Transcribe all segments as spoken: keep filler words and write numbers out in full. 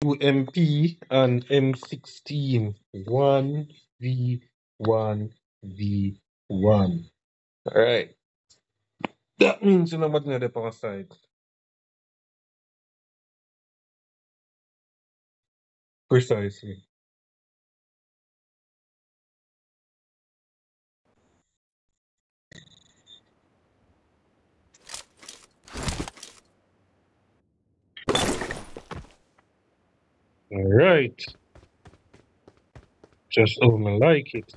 two M P and M sixteen. one v one v one. Alright. That means you know what the power side. Precisely. Alright. Just how I like it.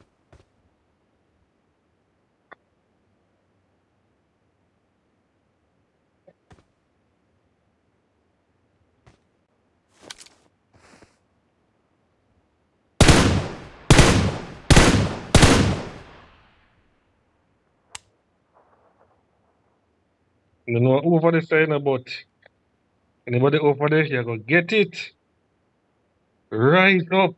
You know over the sign about anybody over there, you go get it. Rise up.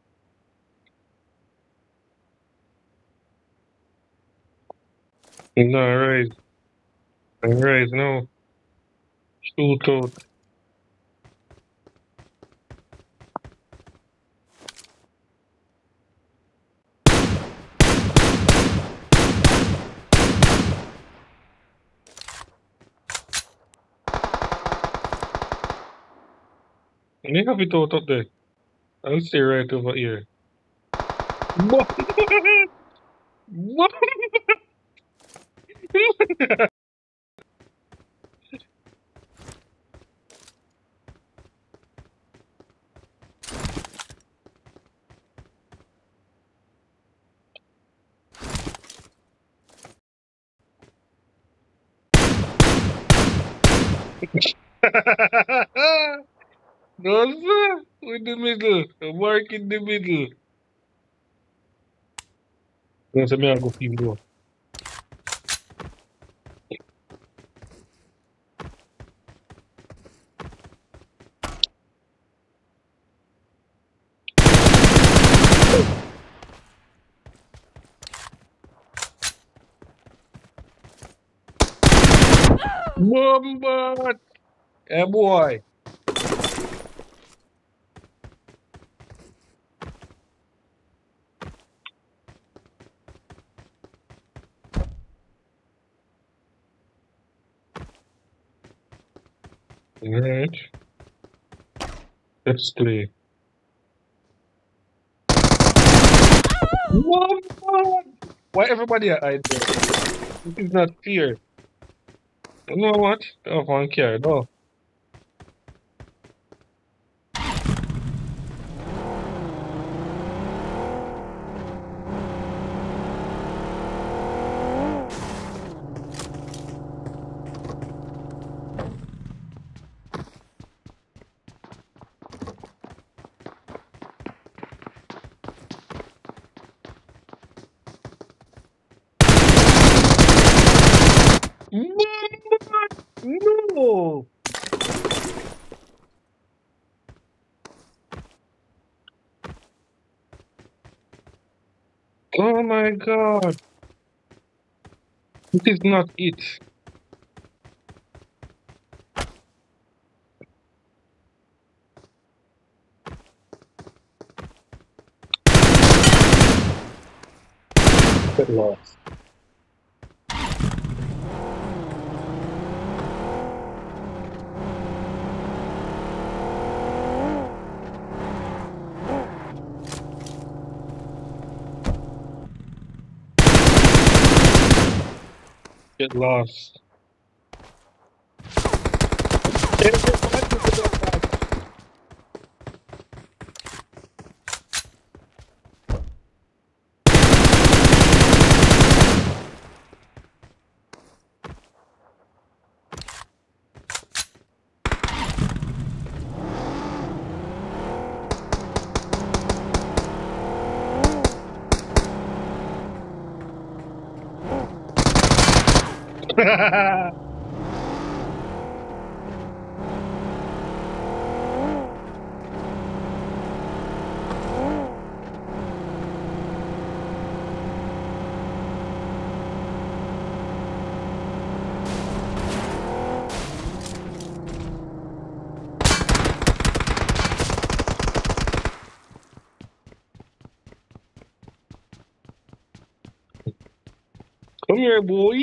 No, rise. Rise now. Shoot out. And you have it out up there. I'll stay right over here. What? What? No, sir. In the middle. Mark in the middle. No, so me I go film though. Bomba! Hey, boy. Alright. Let's play. Bomba! Why everybody are hide there? This is not fair. You know what? I don't want care, no. Bomba! No! Oh my god. This is not it. Get lost. Get lost. Everybody get lost. Come here, boy.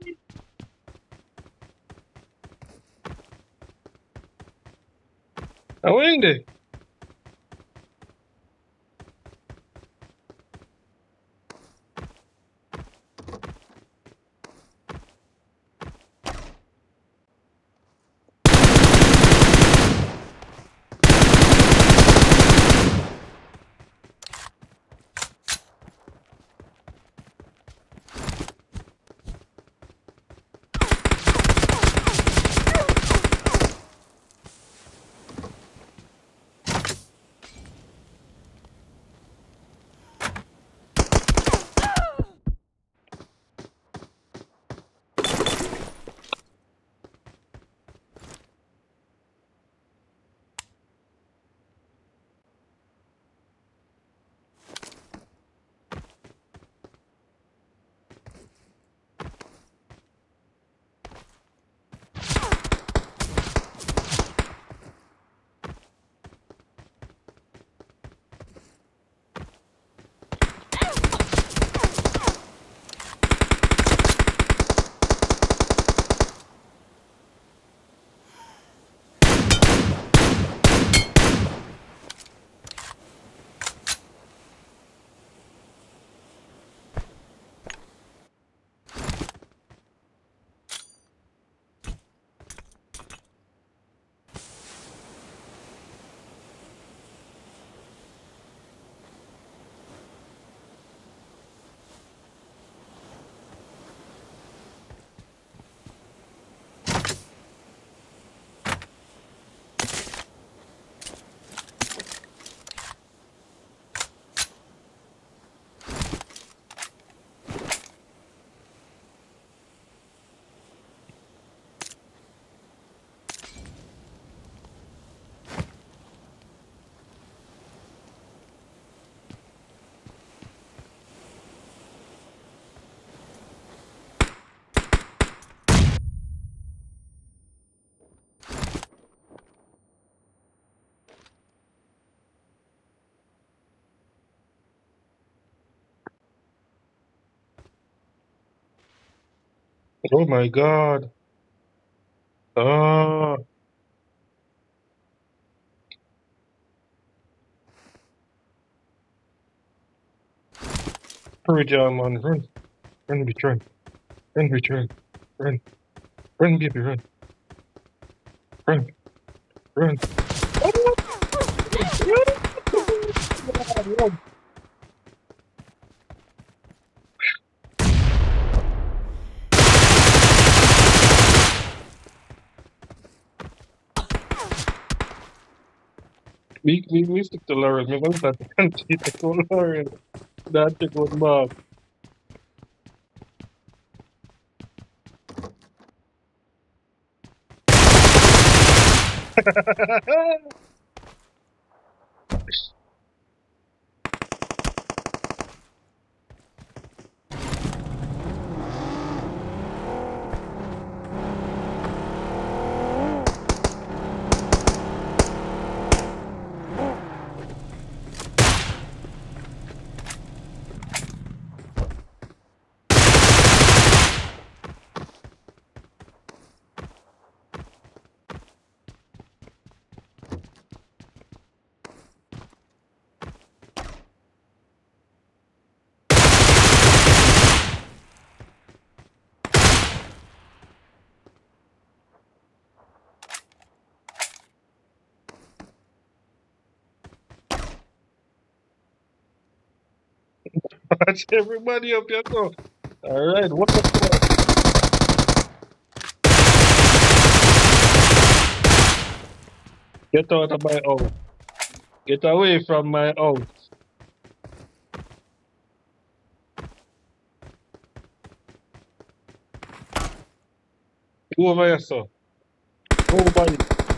How are you? Oh my God. Ah, hurry, John, man. Run. Run, bitch, run. Run, bitch, run. Run. Run, baby, run. Run. Run. Oh, run. We, we, we stick to Lauren. We want that country to go Lauren. That to go Bob. Watch everybody up here, so. All right, what the fuck? Get out of my house. Get away from my house. Go over here, sir. Nobody.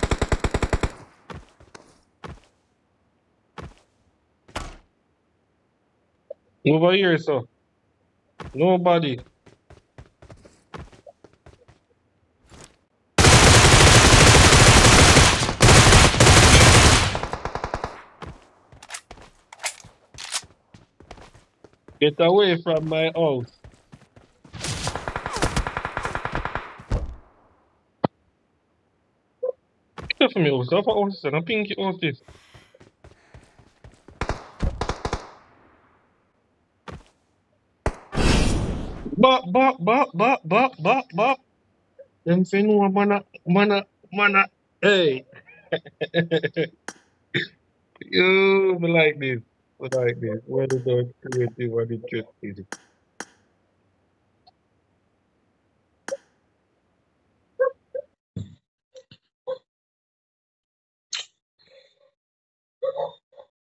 Over here, sir. Nobody. Get away from my house. That's for me also. I thought also, I think it was this. Bop, bop, bop, bop, bop, bop, bop. Them say no, mana, mana, mana. Hey, you me like this. I like this. What about creative and interesting?